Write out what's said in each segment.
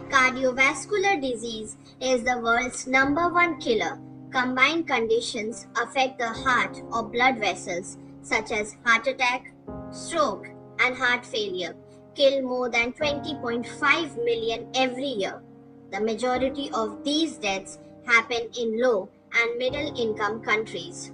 Cardiovascular disease is the world's #1 killer. Combined conditions affect the heart or blood vessels such as heart attack, stroke, and heart failure, kill more than 20.5 million every year. The majority of these deaths happen in low and middle income countries.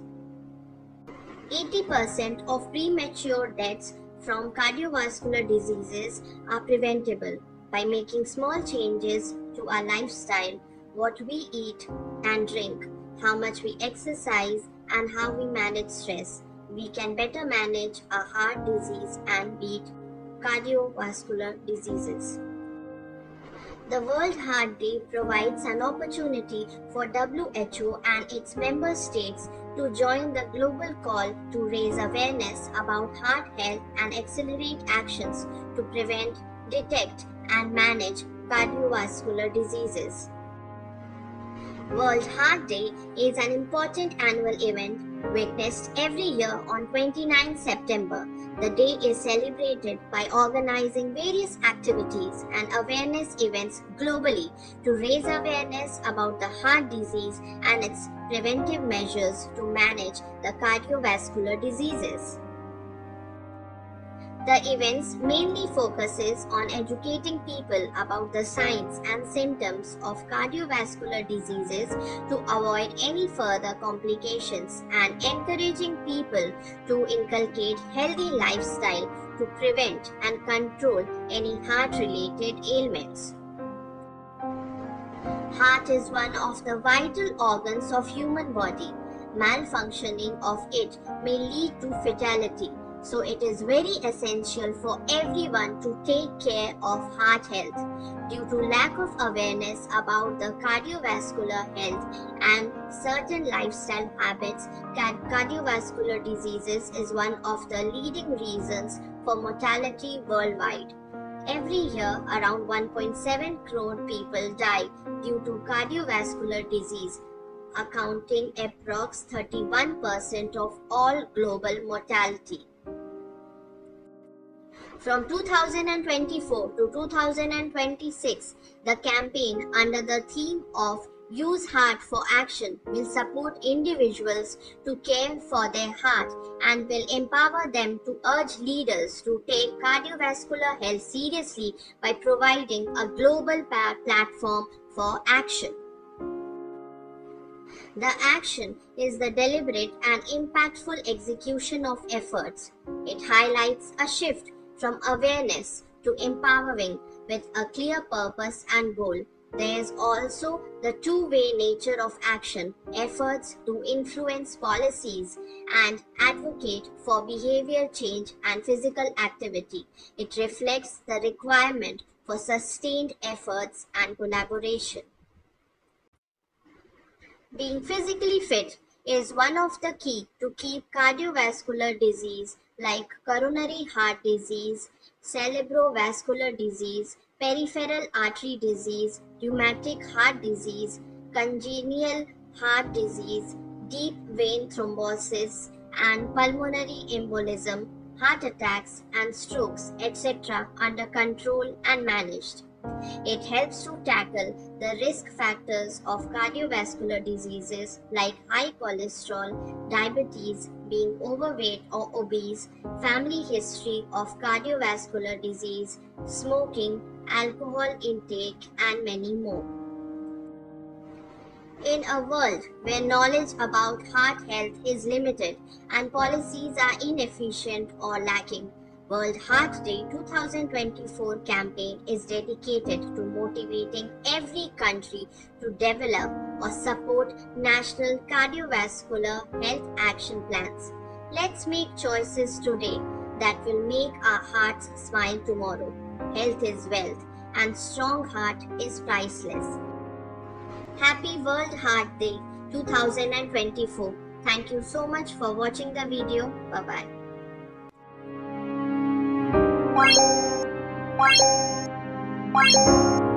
80% of premature deaths from cardiovascular diseases are preventable by making small changes to our lifestyle, what we eat and drink, how much we exercise, and how we manage stress. We can better manage our heart disease and beat cardiovascular diseases. The World Heart Day provides an opportunity for WHO and its member states to join the global call to raise awareness about heart health and accelerate actions to prevent, detect, and manage cardiovascular diseases. World Heart Day is an important annual event witnessed every year on 29 September. The day is celebrated by organizing various activities and awareness events globally to raise awareness about the heart disease and its preventive measures to manage the cardiovascular diseases. The events mainly focuses on educating people about the signs and symptoms of cardiovascular diseases to avoid any further complications and encouraging people to inculcate healthy lifestyle to prevent and control any heart-related ailments. Heart is one of the vital organs of human body. Malfunctioning of it may lead to fatality. So it is very essential for everyone to take care of heart health. Due to lack of awareness about the cardiovascular health and certain lifestyle habits, cardiovascular diseases is one of the leading reasons for mortality worldwide. Every year, around 1.7 crore people die due to cardiovascular disease, accounting approx 31% of all global mortality. From 2024 to 2026, the campaign under the theme of Use Heart for Action will support individuals to care for their heart and will empower them to urge leaders to take cardiovascular health seriously by providing a global platform for action. The action is the deliberate and impactful execution of efforts. It highlights a shift from awareness to empowering with a clear purpose and goal. There is also the two-way nature of action, efforts to influence policies and advocate for behavior change and physical activity. It reflects the requirement for sustained efforts and collaboration. Being physically fit is one of the key to keep cardiovascular disease like coronary heart disease, cerebrovascular disease, peripheral artery disease, rheumatic heart disease, congenital heart disease, deep vein thrombosis, and pulmonary embolism, heart attacks and strokes, etc. under control and managed. It helps to tackle the risk factors of cardiovascular diseases like high cholesterol, diabetes, being overweight or obese, family history of cardiovascular disease, smoking, alcohol intake, and many more. In a world where knowledge about heart health is limited and policies are inefficient or lacking, World Heart Day 2024 campaign is dedicated to motivating every country to develop or support national cardiovascular health action plans. Let's make choices today that will make our hearts smile tomorrow. Health is wealth and strong heart is priceless. Happy World Heart Day 2024. Thank you so much for watching the video. Bye-bye. Bye.